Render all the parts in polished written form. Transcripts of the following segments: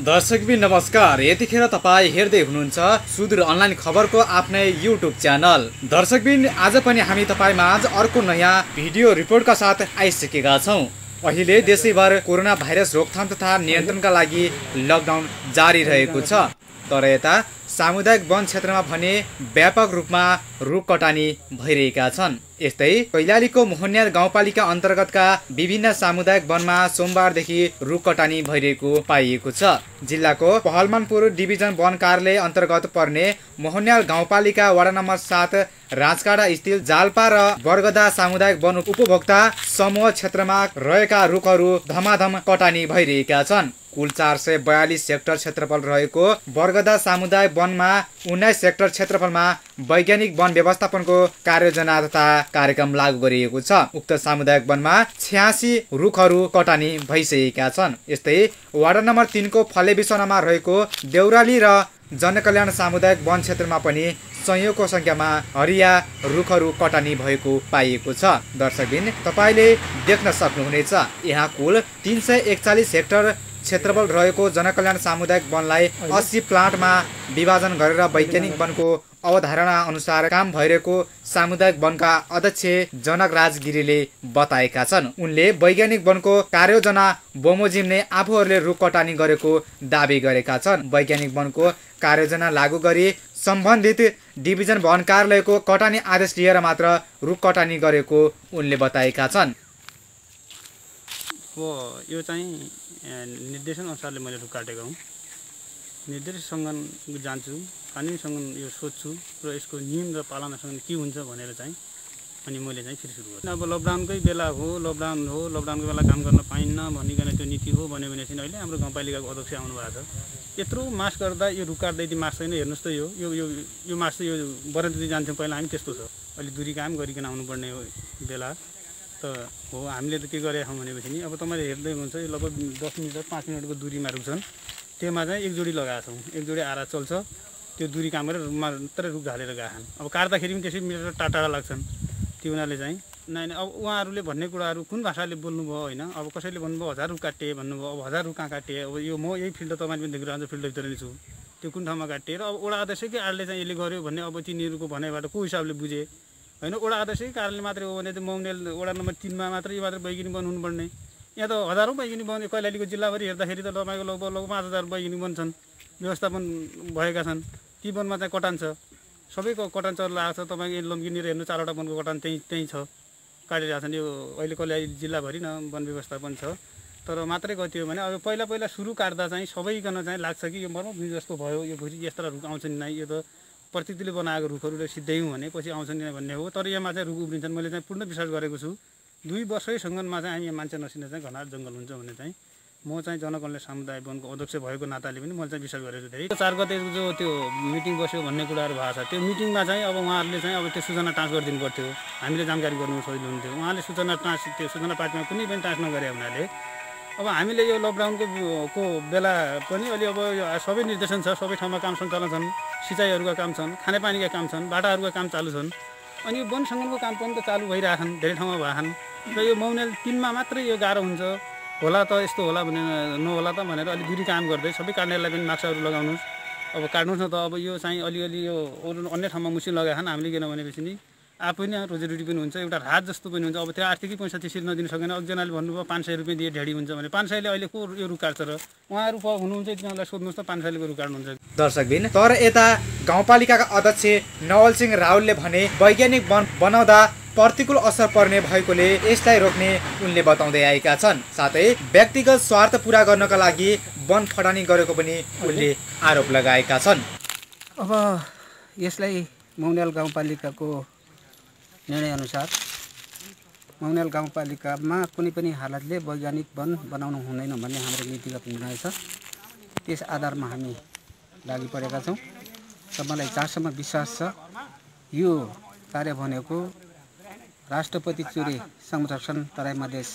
दर्शकबिन नमस्कार। यतिखेर तपाईँ हेर्दै हुनुहुन्छ सुदूर अनलाइन खबरको आफ्नै युट्युब च्यानल। दर्शकबिन आज पनि हामी तपाईँ माझ अर्को नयाँ भिडियो रिपोर्टका साथ आइसकेका छौँ। अहिले देशैभर कोरोना भाइरस रोकथाम तथा नियन्त्रणका लागि लकडाउन जारी रहेको छ। तर यता सामुदायिक वन क्षेत्रमा भने व्यापक रूपमा रुख कटानी भइरहेका छन्। यस्तै कैलालीको मोहन्याल गाउँपालिका अन्तर्गतका विभिन्न सामुदायिक वनमा सोमबारदेखि रुख कटानी भइरहेको पाइएको छ। जिल्लाको पहलमानपुर डिभिजन वन कार्यालय अन्तर्गत पर्ने मोहन्याल गाउँपालिका वडा नम्बर 7 राजकाडा स्थित जाल्पा र बरगदा सामुदायिक वन उपभोक्ता समूह क्षेत्रमा रहेका रुखहरू धमाधम कटानी भइरहेका छन्। कुल 442 हेक्टर क्षेत्रफल रहेको बरगदा सामुदायिक वनमा 19 हेक्टर क्षेत्रफलमा वैज्ञानिक वन व्यवस्थापनको कार्ययोजना तथा कार्यक्रम लागू गरिएको छ। उक्त सामुदायिक वनमा 86 रुखहरू कटानी भइसकेका छन्। यस्तै वार्ड नम्बर 3 को फले बिसनामा रहेको देउराली र जनकल्याण सामुदायिक वन क्षेत्रमा पनि सयौंको संख्यामा हरिया रुखहरू कटानी भएको पाइएको छ। दर्शकबिन तपाईले देख्न सक्नुहुनेछ, यहाँ कुल 341 हेक्टर क्षेत्रफल रहेको जनकल्याण सामुदायिक वनलाई 80 प्लान्टमा विभाजन गरेर वैज्ञानिक वनको अवधारणा अनुसार काम भइरहेको सामुदायिक वनका अध्यक्ष जनक राज गिरीले बताएका छन्। उनले वैज्ञानिक वनको कार्ययोजना बमोजिमले आफूहरूले रुख कटानी गरेको दावी गरेका छन्। वैज्ञानिक वनको कार्ययोजना लागू गरी सम्बन्धित डिभिजन वन कार्यालयको कटानी आदेश लिएर मात्र रुख कटानी गरेको उनले बताएका छन्। यो चाहिँ निर्देशन अनुसारले मैले रुख काटेको हुँ। निर्देशनसँग जान्छु, कानुनसँग यो सोध्छु र यसको नियम र पालनासँग के हुन्छ भनेर चाहिँ अनि मैले चाहिँ फेरि सुरु गर्छु। अब लकडाउनकै बेला हो, लकडाउनको बेला काम गर्न पाइन्न भनिकन त्यो नीति हो भन्यो भने चाहिँ अहिले हाम्रो गाउँपालिकाको अध्यक्ष आउनु भएको छ। यत्रो मास गर्दा यो रुख काट्दै यति मास छैन, हेर्नुहोस् त यो मास चाहिँ यो बरन्ती जान्थ्यौँ पहिला हामी, त्यस्तो छ। अहिले दुरी काम गरिकन आउनुपर्ने बेला त हो। हामीले त के गरेका छौँ भनेपछि नि अब तपाईँले हेर्दै हुन्छ लगभग 10 मिनट 5 मिनटको दूरीमा रुख छन्, त्योमा चाहिँ एक जोडी लगाएका छौँ। एक जोडी आरा चल्छ, त्यो दूरी काम गरेर मात्रै रुख ढालेर गएका छन्। अब काट्दाखेरि पनि त्यसै मिटर टाढा लाग्छन्। त्यो हुनाले चाहिँ नाइ अब उहाँहरूले भन्ने कुराहरू कुन भाषाले बोल्नुभयो होइन। अब कसैले भन्नुभयो 1000 रुख काटे भन्नुभयो, अब 1000 रुख कहाँ काटे। अब यो म यही फिल्ड तपाईँले पनि देखिरहन्छ, फिल्डभित्र नै छु, त्यो कुन ठाउँमा काटिएर अब वडा अध्यक्षकै आडले चाहिँ यसले गर्यो भन्ने अब तिनीहरूको भनाइबाट को हिसाबले बुझे होइन। वडा अध्यक्षकै कारणले मात्रै हो भने त मोहन्याल वडा नम्बर 3 मा मात्रै यो मात्रै वैज्ञानिक वन हुनुपर्ने। यहाँ त हजारौँ वैज्ञानिक वन, कैलालीको जिल्लाभरि हेर्दाखेरि त तपाईँको लगभग 5000 वैज्ञानिक वन छन्, व्यवस्थापन भएका छन्। ती वनमा चाहिँ कटान छ, सबैको कटान चल्ला आएको छ। तपाईँको लम्किनेर हेर्नु 4वटा वनको कटान त्यहीँ छ, काटिरहेको छन्। यो अहिले कैलाली जिल्लाभरि न वन व्यवस्थापन छ। तर मात्रै कति हो भने अब पहिला सुरु काट्दा चाहिँ सबैजना चाहिँ लाग्छ कि यो मर्म जस्तो भयो, यो भुरी यस्ता रुख आउँछ नि, यो त प्रकृतिले बनाएको रुखहरूले सिद्धयौँ भने पछि आउँछ नि भन्ने हो। तर यसमा चाहिँ रुख उब्रिन्छन्। मैले चाहिँ पूर्ण विश्वास गरेको छु 2 वर्षैसँगमा चाहिँ हामी मान्छे नसिने चाहिँ घना जङ्गल हुन्छ भन्ने चाहिँ म चाहिँ जनकल्याण सामुदायिक वनको अध्यक्ष भएको नाताले पनि मैले चाहिँ विश्वास गरेको धेरै। 4 गते जो त्यो मिटिङ बस्यो भन्ने कुराहरू भएको छ, त्यो मिटिङमा चाहिँ अब उहाँहरूले चाहिँ अब त्यो सूचना ट्रान्स गरिदिनु पर्थ्यो, हामीले जानकारी गर्नु सजिलो हुन्थ्यो। उहाँले त्यो सूचना पार्टीमा कुनै पनि ट्रान्स नगरे हुनाले अब हामीले यो लकडाउनको बेला पनि अलि अब सबै निर्देशन छ, सबै ठाउँमा काम सञ्चालन छन्, सिँचाइहरूका काम छन्, खानेपानीका काम छन्, बाटाहरूका काम चालु छन्। अनि यो वन सङ्गठनको काम पनि त चालु भइरहेछन्, धेरै ठाउँमा भएछन्। र यो मोहन्याल 3 मा मात्रै यो गाह्रो हुन्छ होला त, यस्तो होला भने नहोला त भनेर अलि दुरी काम गर्दै सबै काट्नेहरूलाई पनि मास्कहरू लगाउनुहोस्, अब काट्नुहोस् न त। अब यो चाहिँ अलिअलि यो अन्य ठाउँमा मुसिन लगाएछन् हामीले, किन भनेपछि नि आफै नै रोजीरोटी पनि हुन्छ, एउटा राहत जस्तो पनि हुन्छ। अब त्यो आर्थिकै पैसा त्यसरी नदिनु सकेन। एकजनाले भन्नुभयो 500 रुपियाँ दिए ढेडी हुन्छ भने 500ले अहिले को यो रुख काट्छ र? उहाँहरू हुनुहुन्छ तिनीहरूलाई सोध्नुहोस् त 500ले को रुख काट्नुहुन्छ। दर्शकबिन तर यता गाउँपालिकाका अध्यक्ष नवल सिंह राहुलले भने वैज्ञानिक वन बनाउँदा प्रतिकूल असर पर्ने भएकोले यसलाई रोक्ने उनले बताउँदै आएका छन्। साथै व्यक्तिगत स्वार्थ पूरा गर्नका लागि वन फडानी गरेको पनि उनले आरोप लगाएका छन्। अब यसलाई मोहन्याल गाउँपालिकाको निर्णयअनुसार मोहन्याल गाउँपालिकामा कुनै पनि हालतले वैज्ञानिक वन बनाउनु हुँदैन भन्ने हाम्रो नीतिगत निर्णय छ। त्यस आधारमा हामी लागि परेका छौँ र मलाई जहाँसम्म विश्वास छ यो कार्य भनेको राष्ट्रपति चुरे संरक्षण तराई मधेस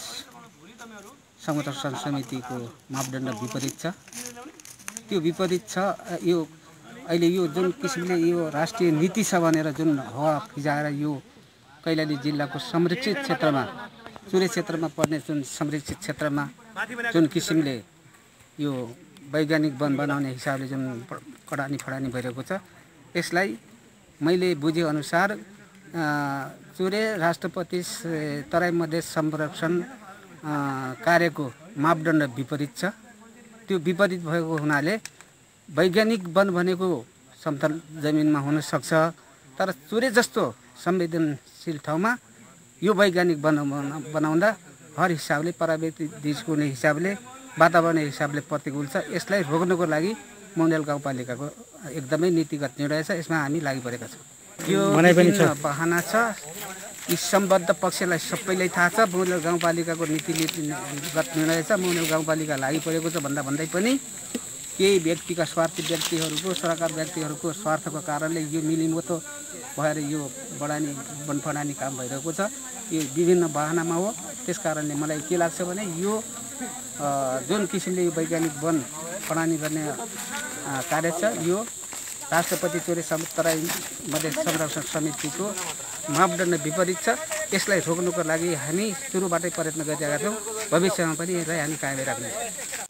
संरक्षण समितिको मापदण्ड विपरीत छ। त्यो विपरीत छ। यो अहिले यो जुन किसिमले यो राष्ट्रिय नीति छ भनेर जुन हावा फिजाएर यो कैलाली जिल्लाको संरक्षित क्षेत्रमा, चुरे क्षेत्रमा पर्ने जुन संरक्षित क्षेत्रमा जुन किसिमले यो वैज्ञानिक वन बनाउने हिसाबले जुन कडानी फडानी भइरहेको छ यसलाई मैले बुझेअनुसार चुरे राष्ट्रपति तराई मधेस संरक्षण कार्यको मापदण्ड विपरीत छ। त्यो विपरीत भएको हुनाले वैज्ञानिक वन भनेको समतल जमिनमा हुन सक्छ, तर चुरे जस्तो संवेदनशील ठाउँमा यो वैज्ञानिक वन बनाउँदा हर हिसाबले प्राविधिक दिशको हिसाबले वातावरण हिसाबले प्रतिकूल छ। यसलाई रोक्नको लागि मौनेल गाउँपालिकाको एकदमै नीतिगत निर्णय छ, यसमा हामी लागिपरेका छौँ। यो बहाना छ, यी सम्बद्ध पक्षलाई सबैलाई थाहा छ। मौनेल गाउँपालिकाको नीतिगत निर्णय छ, मौनेल गाउँपालिका लागिपरेको छ भन्दै पनि केही व्यक्तिका स्वार्थी व्यक्तिहरूको सरकार व्यक्तिहरूको स्वार्थको कारणले यो मिलिमतो भएर यो बढानी बनफडानी काम भइरहेको छ। यो विभिन्न बहानामा हो। त्यस कारणले मलाई के लाग्छ भने यो जुन किसिमले यो वैज्ञानिक वन फडानी गर्ने कार्य छ यो राष्ट्रपति चुरे तराई मधेस संरक्षण समितिको मापदण्ड विपरीत छ। यसलाई रोक्नुको लागि हामी सुरुबाटै प्रयत्न गरिरहेका छौँ, भविष्यमा पनि यसलाई हामी कायमै राख्नेछौँ।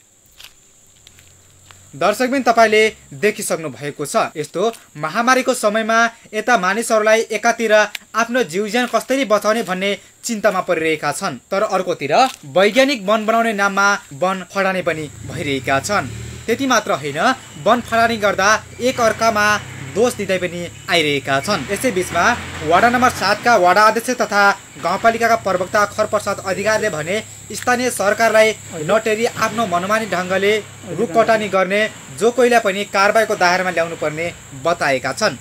दर्शकबिन तपाईले देखिसक्नु भएको छ, यस्तो महामारीको समयमा यता मानिसहरूलाई एकातिर आफ्नो जीवज्यान कसरी बचाउने भन्ने चिन्तामा परिरहेका छन्, तर अर्कोतिर वैज्ञानिक वन बनाउने नाममा वन फडानी पनि भइरहेका छन्। त्यति मात्र होइन, वन फडानी गर्दा एक अर्कामा दोष दिँदै पनि आइरहेका छन्। यसै बीचमा वडा नम्बर 7 का वडा अध्यक्ष तथा गाउँपालिकाका प्रवक्ता खरप्रसाद अधिकारीले भने स्थानीय सरकारलाई नटेरी आफ्नो मनमानी ढङ्गले रुख कटानी गर्ने जो कोहीलाई पनि कारबाहीको दायरामा ल्याउनु पर्ने बताएका छन्।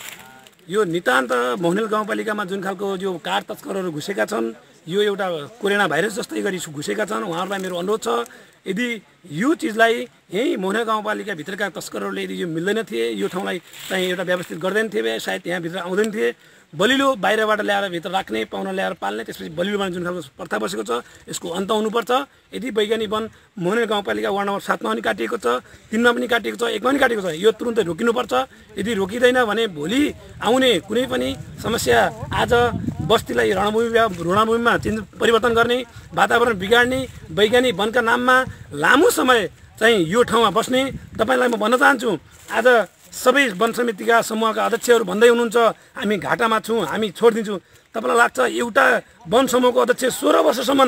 यो नितान्त मौनेल गाउँपालिकामा जुन खालको जो कार तस्करहरू घुसेका छन्, यो एउटा कोरोना भाइरस जस्तै गरी घुसेका छन्। उहाँहरूलाई मेरो अनुरोध छ, यदि यो चिजलाई यही मौनेल गाउँपालिकाभित्रका तस्करहरूले यदि यो मिल्दैन थिए, यो ठाउँलाई चाहिँ एउटा व्यवस्थित गर्दैन थिए, सायद यहाँभित्र आउँदैन थिए। बलिलो बाहिरबाट ल्याएर भित्र राख्ने, पाहुना ल्याएर पाल्ने, त्यसपछि बलिलो बनाउने जुन खालको प्रथा बसेको छ यसको अन्त हुनुपर्छ। यदि वैज्ञानिक वन मौनेल गाउँपालिका वार्ड नम्बर 7 मा पनि काटिएको छ, 3 मा पनि काटिएको छ, 1 मा पनि काटिएको छ, यो तुरुन्तै रोकिनुपर्छ। यदि रोकिँदैन भने भोलि आउने कुनै पनि समस्या आज बस्तीलाई रणभूमिमा परिवर्तन गर्ने, वातावरण बिगार्ने, वैज्ञानिक वनका नाममा लामो समय चाहिँ यो ठाउँमा बस्ने तपाईँलाई म भन्न चाहन्छु। आज सबै वन समितिका समूहका अध्यक्षहरू भन्दै हुनुहुन्छ हामी घाटामा छौँ, हामी छोडिदिन्छौँ। तपाईँलाई लाग्छ एउटा वन समूहको अध्यक्ष 16 वर्षसम्म,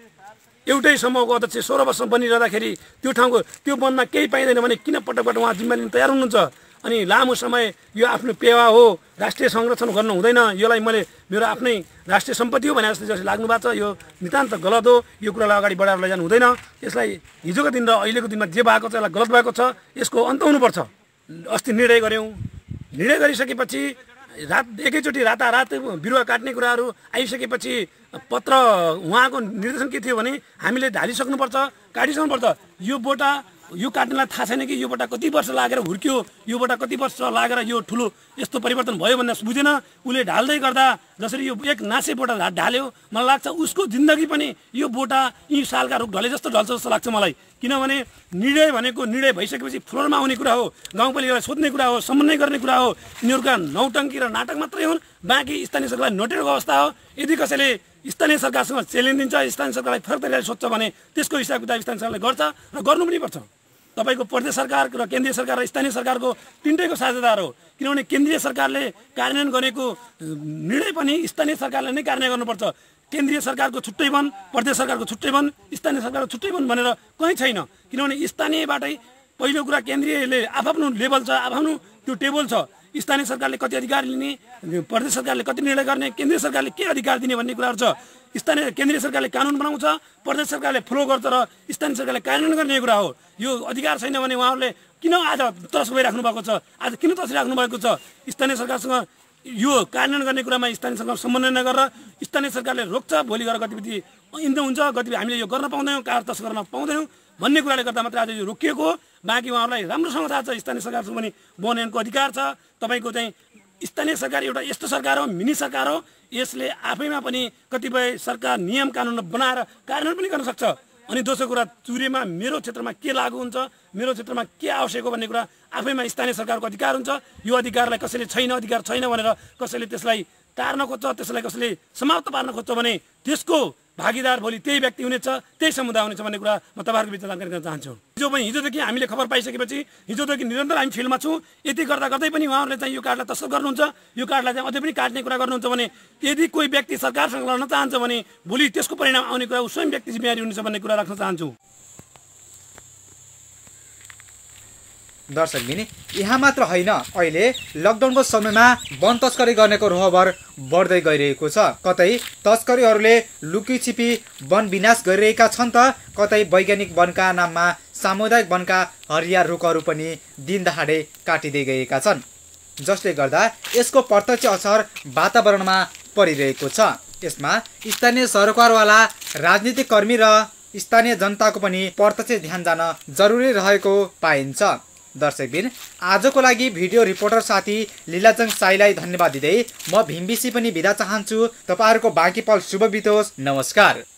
एउटै समूहको अध्यक्ष 16 वर्ष बनिरहँदाखेरि त्यो ठाउँको त्यो वनमा केही पाइँदैन भने किन पटकबाट उहाँ जिम्मा लिन तयार हुनुहुन्छ? अनि लामो समय यो आफ्नो पेवा हो, राष्ट्रिय संरक्षण गर्नु हुँदैन, यसलाई मैले मेरो आफ्नै राष्ट्रिय सम्पत्ति हो भने जस्तो लाग्नु भएको छ। यो नितान्त गलत हो, यो कुरालाई अगाडि बढाएर लैजानु हुँदैन। यसलाई हिजोको दिन र अहिलेको दिनमा जे भएको छ यसलाई गलत भएको छ, यसको अन्त हुनुपर्छ। अस्ति निर्णय गऱ्यौँ, निर्णय गरिसकेपछि एकैचोटि रातारात बिरुवा काट्ने कुराहरू आइसकेपछि पत्र उहाँको निर्देशन के थियो भने हामीले ढालिसक्नुपर्छ, काटिसक्नुपर्छ। यो बोटा यो काट्नलाई थाहा छैन कि यो बोटा कति वर्ष लागेर हुर्क्यो, यो बोटा कति वर्ष लागेर यो ठुलो यस्तो परिवर्तन भयो भन्ने बुझेन। उसले ढाल्दै गर्दा जसरी यो एक नासे बोटा ढाल्यो, मलाई लाग्छ उसको जिन्दगी पनि यो बोटा यी सालका रुख ढले जस्तो ढल्छ जस्तो लाग्छ मलाई। किनभने निर्णय भनेको निर्णय भइसकेपछि फ्लोरमा आउने कुरा हो, गाउँपालिकालाई सोध्ने कुरा हो, समन्वय गर्ने कुरा हो। यिनीहरूका नौटङ्की र नाटक मात्रै हुन्, बाँकी स्थानीय सरकारलाई नोटेको अवस्था हो। यदि कसैले स्थानीय सरकारसँग च्यालेन्ज दिन्छ, स्थानीय सरकारलाई फरक तरिकाले सोध्छ भने त्यसको हिसाब किताब स्थानीय सरकारले गर्छ र गर्नु पनि पर्छ। तपाईँको प्रदेश सरकार र केन्द्रीय सरकार र स्थानीय सरकारको तिनटैको साझेदार हो। किनभने केन्द्रीय सरकारले कार्यान्वयन गरेको निर्णय पनि स्थानीय सरकारले नै कार्यान्वयन गर्नुपर्छ। केन्द्रीय सरकारको छुट्टै वन, प्रदेश सरकारको छुट्टै वन, स्थानीय सरकारको छुट्टै वन भनेर कहीँ छैन। किनभने स्थानीयबाटै पहिलो कुरा केन्द्रीयले आफ्नो लेभल छ, आफ्नो त्यो टेबल छ। स्थानीय सरकारले कति अधिकार लिने, प्रदेश सरकारले कति निर्णय गर्ने, केन्द्रीय सरकारले के अधिकार दिने भन्ने कुराहरू छ। केन्द्रीय सरकारले कानुन बनाउँछ, प्रदेश सरकारले फलो गर्छ र स्थानीय सरकारले कार्यान्वयन गर्ने कुरा हो। यो अधिकार छैन भने उहाँहरूले किन आज तर्स गइराख्नु भएको छ, आज किन तर्सिराख्नु भएको छ? स्थानीय सरकारसँग यो कार्यान्वयन गर्ने कुरामा स्थानीय सरकार समन्वय नगरेर स्थानीय सरकारले रोक्छ, भोलि गएर गतिविधि इन्द हुन्छ, गतिविधि हामीले यो गर्न पाउँदैनौँ, कार तर्स गर्न पाउँदैनौँ भन्ने कुराले गर्दा मात्रै आज यो रोकिएको हो। बाँकी उहाँहरूलाई राम्रोसँग थाहा छ स्थानीय सरकारसँग पनि बनाउनको अधिकार छ। तपाईँको चाहिँ स्थानीय सरकार एउटा यस्तो सरकार हो, मिनी सरकार हो, यसले आफैमा पनि कतिपय सरकार नियम कानुन बनाएर कार्यान्वयन पनि गर्न सक्छ। अनि दोस्रो कुरा, चुरेमा मेरो क्षेत्रमा के लागू हुन्छ, मेरो क्षेत्रमा के आवश्यक हो भन्ने कुरा आफैमा स्थानीय सरकारको अधिकार हुन्छ। यो अधिकारलाई कसैले अधिकार छैन भनेर कसैले त्यसलाई टार्न खोज्छ, त्यसलाई कसैले समाप्त पार्न खोज्छ भने त्यसको भागीदार भोलि त्यही व्यक्ति हुनेछ, त्यही समुदाय हुनेछ भन्ने कुरा म तपाईँहरूको बिचमा जानकारी गर्न चाहन्छु। हिजोदेखि हामीले खबर पाइसकेपछि हिजोदेखि निरन्तर हामी फिल्डमा छौँ। यति गर्दा गर्दै पनि उहाँहरूले चाहिँ यो कार्डलाई तस्कर गर्नुहुन्छ, यो कार्डलाई चाहिँ अझै पनि काट्ने कुरा गर्नुहुन्छ भने यदि कोही व्यक्ति सरकारसँग लड्न चाहन्छ भने भोलि त्यसको परिणाम आउने कुरा स्वयं व्यक्ति जिम्मेवारी हुनेछ भन्ने कुरा राख्न चाहन्छु। दर्शकबिन, यहाँ मात्र होइन, अहिले लकडाउनको समयमा वन तस्करी गर्नेको रोहबर बढ्दै गइरहेको छ। कतै तस्करीहरूले लुकीछिपी वन विनाश गरिरहेका छन् त कतै वैज्ञानिक वनका नाममा सामुदायिक वनका हरिया रुखहरू पनि दिनदहाडे काटिँदै गएका छन्, जसले गर्दा यसको प्रत्यक्ष असर वातावरणमा परिरहेको छ। यसमा स्थानीय सरकारवाला, राजनीतिक कर्मी र स्थानीय जनताको पनि प्रत्यक्ष ध्यान जान जरुरी रहेको पाइन्छ। दर्शकबिन, आजको लागि भिडियो रिपोर्टर साथी लीलाजङ साईलाई धन्यवाद दिँदै म भीमबिसी पनि बिदा चाहन्छु। तपाईँहरूको बाँकी पल शुभ बितोस्। नमस्कार।